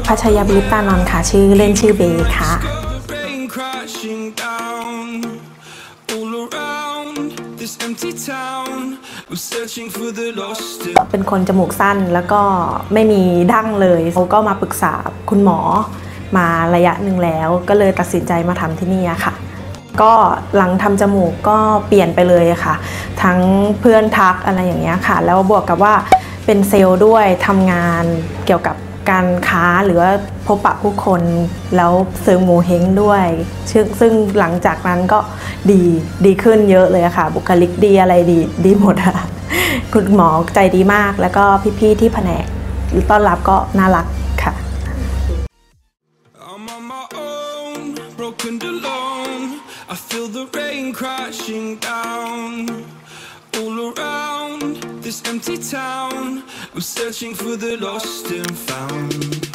พัชยาบิตานนท์ค่ะชื่อเล่นชื่อเบย์ค่ะเป็นคนจมูกสั้นแล้วก็ไม่มีดั้งเลยเขาก็มาปรึกษาคุณหมอมาระยะหนึ่งแล้วก็เลยตัดสินใจมาทำที่นี่ค่ะก็หลังทำจมูกก็เปลี่ยนไปเลยค่ะทั้งเพื่อนทักอะไรอย่างเงี้ยค่ะแล้วบวกกับว่าเป็นเซลล์ด้วยทำงานเกี่ยวกับการค้าหรือว่าพบปะผู้คนแล้วเสริมโงเห้งด้วยซึ่งหลังจากนั้นก็ดีขึ้นเยอะเลยค่ะบุคลิกดีอะไรดีหมดค่ะคุณหมอใจดีมากแล้วก็พี่ๆที่แผนกต้อนรับก็น่ารักค่ะ This empty town, I'm searching for the lost and found.